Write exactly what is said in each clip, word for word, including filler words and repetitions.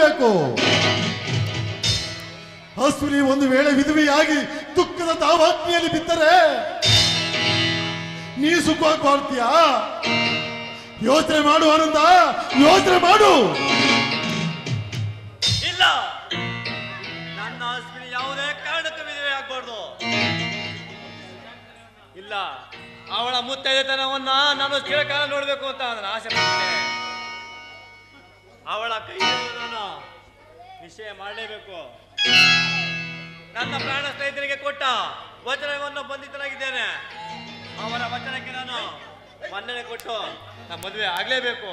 ಮಾಡಬೇಕು. ಅಶ್ವಿನಿ ಒಂದು ವೇಳೆ ವಿಧವೆಯಾಗಿ ದುಃಖದ ತಾವಾಗ್ನಿಯಲ್ಲಿ ಬಿದ್ದರೆ ನೀ ಸುಖವಾಗಿ ಬಾಳ್ತೀಯ? ಯೋಚನೆ ಮಾಡು ಆನಂದ, ಯೋಚನೆ ಮಾಡು. ಇಲ್ಲ, ನನ್ನ ಅಶ್ವಿನಿ ಯಾವುದೇ ಕಾರಣಕ್ಕೂ ವಿಧವೆ ಆಗ್ಬಾರ್ದು. ಇಲ್ಲ, ಅವಳ ಮುತ್ತೈದೆತನವನ್ನ ನಾನು ಚಿರಕಾಲ ನೋಡ್ಬೇಕು ಅಂತ ನನ್ನ ಆಸೆ ಪಡ್ತೇನೆ. ಅವಳ ಕೈ ನಾನು ನಿಶ್ಚಯ ಮಾಡಲೇಬೇಕು. ನನ್ನ ಪ್ರಾಣ ಸ್ನೇಹಿತರಿಗೆ ಕೊಟ್ಟ ವಚನವನ್ನು ಬಂಧಿತನಾಗಿದ್ದೇನೆ. ಅವರ ವಚನಕ್ಕೆ ನಾನು ಮನ್ನಣೆ ಕೊಟ್ಟು ನಮ್ಮ ಮದುವೆ ಆಗ್ಲೇಬೇಕು.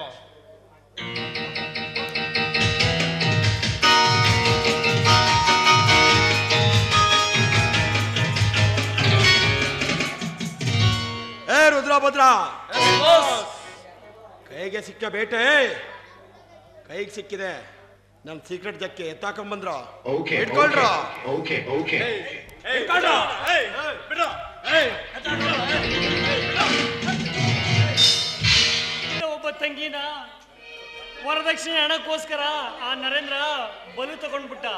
ಏ ರುದ್ರಭದ್ರ, ಕೈಗೆ ಸಿಕ್ಕ ಬೇಟೆ ಕೈಗೆ ಸಿಕ್ಕಿದೆ. ನಮ್ ಸೀಕ್ರೆಟ್ ಜಕ್ಕೆ ಎತ್ತಾಕೊಂಬಂದ್ರ ಇಟ್ಕೊಳ್ರ. ಒಬ್ಬ ತಂಗಿನ ವರದಕ್ಷಿಣೆ ಹಣಕ್ಕೋಸ್ಕರ ಆ ನರೇಂದ್ರ ಬಲು ತಗೊಂಡ್ಬಿಟ್ಟ.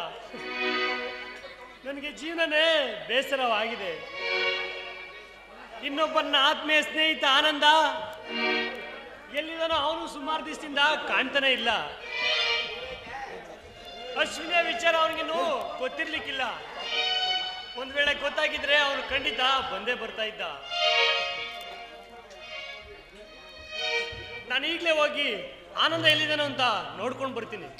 ನನಗೆ ಜೀವನನೇ ಬೇಸರವಾಗಿದೆ. ಇನ್ನೊಬ್ಬನ ಆತ್ಮೀಯ ಸ್ನೇಹಿತ ಆನಂದ ಎಲ್ಲಿದನೋ ಅವನು ಸುಮಾರು ದಿವಸದಿಂದ ಕಾಣ್ತಾನೆ ಇಲ್ಲ. ಅಶ್ವಿನಿಯ ವಿಚಾರ ಅವನಿಗಿನ್ನೂ ಗೊತ್ತಿರ್ಲಿಕ್ಕಿಲ್ಲ. ಒಂದ್ ವೇಳೆ ಗೊತ್ತಾಗಿದ್ರೆ ಅವನು ಖಂಡಿತ ಬಂದೇ ಬರ್ತಾ ಇದ್ದ. ನಾನು ಈಗಲೇ ಹೋಗಿ ಆನಂದ ಎಲ್ಲಿದ್ದಾನೋ ಅಂತ ನೋಡ್ಕೊಂಡು ಬರ್ತೀನಿ.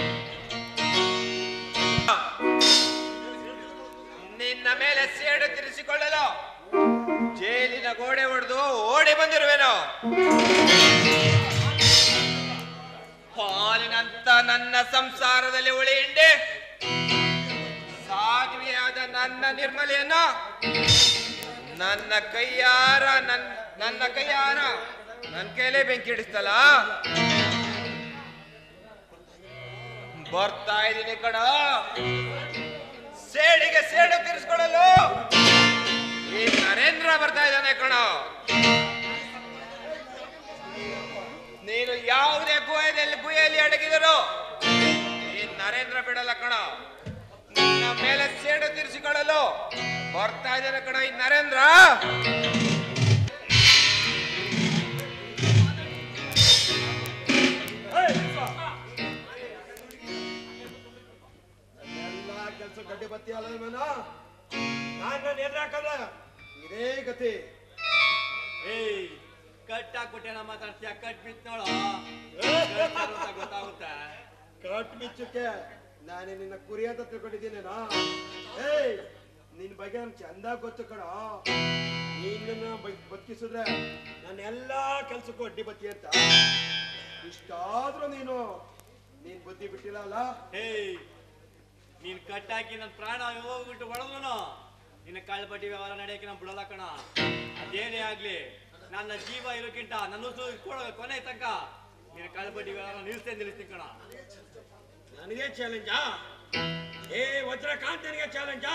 ನಿನ್ನ ಮೇಲೆ ಸೇಡು ತೀರಿಸಿಕೊಳ್ಳಲು ಜೈಲಿನ ಗೋಡೆ ಹೊಡೆದು ಓಡಿ ಬಂದಿರುವೆನು. ಹಾಲಿನಂತ ನನ್ನ ಸಂಸಾರದಲ್ಲಿ ಉಳಿ ಹಿಂಡಿ ಸಾಧ್ವಿಯಾದ ನನ್ನ ನಿರ್ಮಲೆಯನ್ನ ನನ್ನ ಕೈಯಾರ ನನ್ ನನ್ನ ಕೈಯಾರ ನನ್ನ ಕೈಲೇ ಬೆಂಕಿ ಇಡಿಸ್ತಲ್ಲ. ಬರ್ತಾ ಇದ್ದೀನಿ ಕಣ, ಸೇಡಿಗೆ ಸೇಡು ತೀರಿಸಿಕೊಳ್ಳಲು ಈ ನರೇಂದ್ರ ಬರ್ತಾ ಇದ್ದಾನೆ ಕಣ. ನೀನು ಯಾವುದೇ ಗುಹೆಯಲ್ಲಿ ಗುಹೆಯಲ್ಲಿ ಅಡಗಿದರು ಈ ನರೇಂದ್ರ ಬಿಡಲ್ಲ ಕಣ. ನಿನ್ನ ಮೇಲೆ ಸೇಡು ತೀರಿಸಿಕೊಳ್ಳಲು ಬರ್ತಾ ಇದ್ದಾನೆ ಕಣ ಈ ನರೇಂದ್ರ. ಎಲ್ಲ ಕೆಲಸ ಗಡ್ಡೆ ಬತ್ತಿ ಅಲ್ಲ ನಾನು ಎದುರಾಕಲ್ಲ ಇದೇ ಗತಿ. ಏಯ್, ಕಟ್ಟಾಕ್ಬಿಟ್ಟೆ ನಮ್ಮ ಮಾತಾಡ್ತೀಯ, ಕಟ್ ಬಿತ್ ನೋಡ ಗೊತ್ತಾಗುತ್ತೆ. ಕಟ್ ಬಿಚ್ಚಕ್ಕೆ ನಾನೇ ನಿನ್ನ ಕುರಿ ಅಂತ ತಿಳ್ಕೊಂಡಿದ್ದೀನೇನಾ? ಏಯ್, ನಿನ್ ಬಗ್ಗೆ ನನ್ ಚಂದ ಗೊತ್ತು ಕಣ. ನಿನ್ನ ಬದುಕಿಸಿದ್ರೆ ನನ್ನ ಎಲ್ಲಾ ಕೆಲ್ಸಕ್ಕೂ ಅಡ್ಡಿ ಬತ್ತಿ ಅಂತ. ಇಷ್ಟಾದ್ರೂ ನೀನು ನೀನ್ ಬುದ್ಧಿ ಬಿಟ್ಟಿಲ್ಲ ಅಲ್ಲ? ಏಯ್, ನೀನ್ ಕಟ್ಟಾಕಿ ನನ್ನ ಪ್ರಾಣ ಹೋಗ್ಬಿಟ್ಟು ಹೊಡೆದ್ನು ನಿನ್ನ ಕಾಳ್ಪಟ್ಟಿ ವ್ಯವಹಾರ ನಡೆಯಕ್ಕೆ ನಾನು ಬಿಡಲ್ಲ ಕಣ. ಅದೇನೇ ಆಗ್ಲಿ, ನನ್ನ ಜೀವ ಇರೋಕ್ಕಿಂತ ನನ್ನ ಕೊನೆ ತನಕ ನಿನ್ನ ಕಾಳ್ಪಟ್ಟಿ ವ್ಯವಹಾರ ನಿಲ್ಸ್ತೇ ನಿಲ್ಲಿಸ್ತೀನಿ ಕಣ. ನನಗೆ ಚಾಲೆಂಜಾ? ಏ ವಜ್ರಕಾಂತ್, ನನಗೆ ಚಾಲೆಂಜಾ?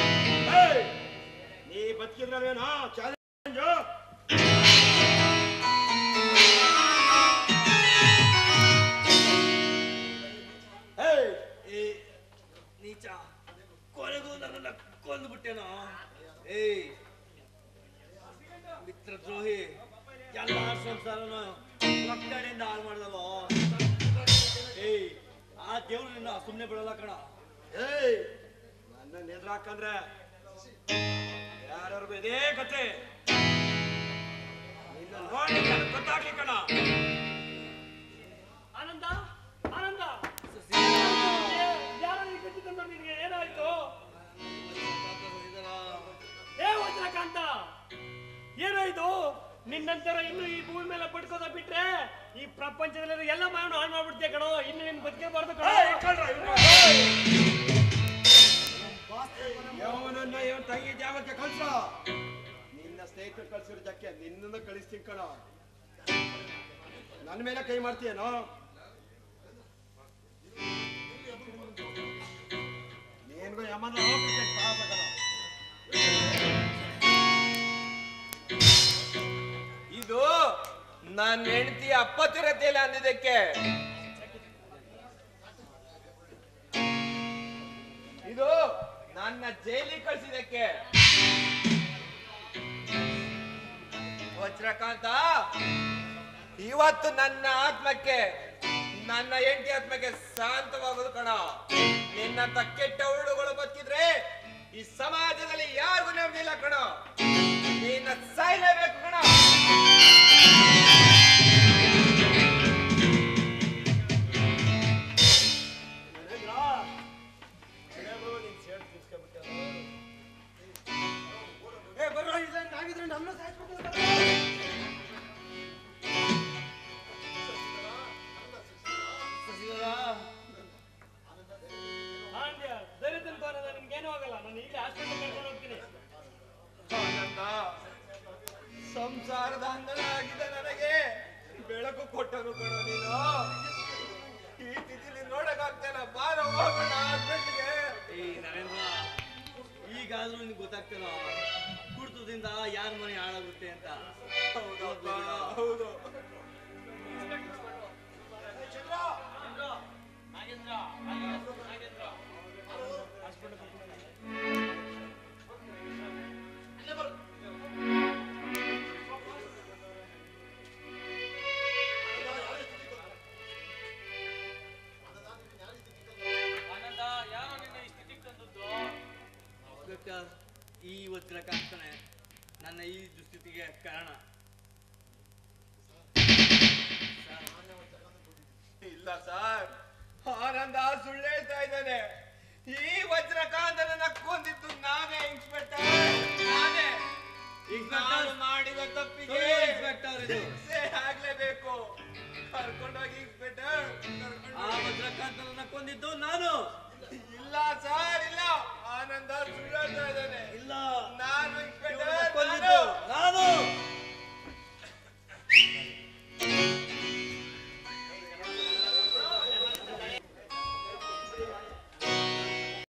ನೀ ಬದುಕಿದ್ರಲ್ವೇನಾ ಚಾಲೆಂಜ್? ನೀಚ, ಕೊನೆಗೂ ನನ್ನನ್ನ ಕೊಂದು ಬಿಟ್ಟೇನೋ. ಏಯ್ ಮಿತ್ರ ದ್ರೋಹಿ, ಎಲ್ಲ ಸಂಸಾರನು ಒತ್ತಡೆಯಿಂದ ಹಾಳು ಮಾಡ್ದಲ್ಲೋ. ಏಯ್, ಆ ದೇವ್ರು ನಿನ್ನ ಸುಮ್ಮನೆ ಬಿಡಲ್ಲ ಕಣ. ಏಯ್, ನನ್ನ ಎದುರಾಕಂದ್ರೆ ಯಾರ್ಯಾರಿಗೂ ಇದೇ ಕತೆ. ನಿನ್ನ ನೋಡಿ ಗೊತ್ತಾಗ್ಲಿ ಕಣ. ಆನಂದ, ಆನಂದ, ಯಾರು ಕಟ್ಟಿದ್ದ ನಿನ್ಗೆ ಏನಾಯ್ತು? ಏ ವಜ್ರಕಾಂತ, ಏನಾಯ್ತು? ನಿನ್ನಂತರ ಇನ್ನು ಈ ಭೂಮಿ ಮೇಲೆ ಪಡ್ಕೋದ ಬಿಟ್ರೆ ಈ ಪ್ರಪಂಚದಲ್ಲಿ ಎಲ್ಲ ಮಾನವ ಹಾಳು ಮಾಡ್ಬಿಡ್ತೀಯ ಕಣೋ. ಇನ್ನು ನಿನ್ ಬದುಕೇಬಾರ್ದು ಕಣೋ. ಯಾವನನ್ನ ಯಾವ ತಂಗಿ ಜಾಗಕ್ಕೆ ಕಳ್ಸ. ನಿನ್ನ ಸ್ನೇಹಿತರು ಕಳ್ಸಿರೋ ಜಕ್ಕೆ ನಿನ್ನನ್ನು ಕಳಿಸ್ತೀನಿ ಕಣ. ನನ್ನ ಮೇಲೆ ಕೈ ಮಾಡ್ತೀಯನೋ? ನೀನ್ಗೂ ಯಮನ ಇದು ನನ್ನ ಹೆಂಡತಿ ಅಪ್ಪತ್ತಿರತೆಲ್ಲ ಅಂದಿದ್ದಕ್ಕೆ ನನ್ನ ಜೈಲಿಗೆ ಕಳಿಸಿದಕ್ಕೆ. ವಜ್ರಕಾಂತ, ಇವತ್ತು ನನ್ನ ಆತ್ಮಕ್ಕೆ, ನನ್ನ ಹೆಂಡತಿ ಆತ್ಮಕ್ಕೆ ಶಾಂತವಾಗೋದು ಕಣ. ನಿನ್ನಂತ ಕೆಟ್ಟ ಉರುಳುಗಳು ಬದುಕಿದ್ರೆ ಈ ಸಮಾಜದಲ್ಲಿ ಯಾರಿಗೂ ನೆಮ್ಮದಿಲ್ಲ ಕಣ. ನಿನ್ನ ಸಾಯ್ಲೇಬೇಕು ಕಣ. ನಿಮ್ಗೇನು ಆಗಲ್ಲ, ನಾನು ಇಲ್ಲಿ ಹಾಸ್ಪಿಟಲ್ ಕರ್ಕೊಂಡು ಹೋಗ್ತೀನಿ. ಆನಂದ, ಸಂಸಾರದ ಅಂಗನ ಆಗಿದೆ ನನಗೆ ಬೆಳಕು ಕೊಟ್ಟರು ಕಣ ನೀನು. ಈ ತಿಥಿಲಿ ನೋಡಕ್ಕಾಗ್ತೇನ, ಬಾರ ಹೋಗೋಣ ಹಾಸ್ಪಿಟ್ಲಿಗೆ. ಏ ನರೇಂದ್ರ, ಈಗಾದ್ರೂ ನಿನ್ಗೆ ಗೊತ್ತಾಗ್ತೇನೋ ಕುಡ್ತದಿಂದ ಯಾರ ಮನೆ ಹಾಳಾಗುತ್ತೆ ಅಂತ. ಹೌದಪ್ಪ, ಹೌದು. ಈ ವಜ್ರಕಾಂತನೇ ನನ್ನ ಈ ದುಸ್ಥಿತಿಗೆ ಕಾರಣ. ಇಲ್ಲ ಸರ್, ಆನಂದ ಸುಳ್ಳು ಹೇಳ್ತಾ ಇದ್ದಾನೆ. ಈ ವಜ್ರಕಾಂತನನ್ನ ಕೊಂದಿದ್ದು ನಾನೇ ಇನ್ಸ್ಪೆಕ್ಟರ್, ನಾನೇ. ನಾನು ಮಾಡಿದ ತಪ್ಪಿಗೆ ಇನ್ಸ್ಪೆಕ್ಟರ್ ಇದು ಶಿಕ್ಷೆ ಆಗ್ಲೇಬೇಕು. ಕರ್ಕೊಂಡೋಗಿ ಇನ್ಸ್ಪೆಕ್ಟರ್. ಆ ವಜ್ರಕಾಂತನನ್ನ ಕೊಂದಿದ್ದು ನಾನು. ಇಲ್ಲ ಸರ್, ಇಲ್ಲ.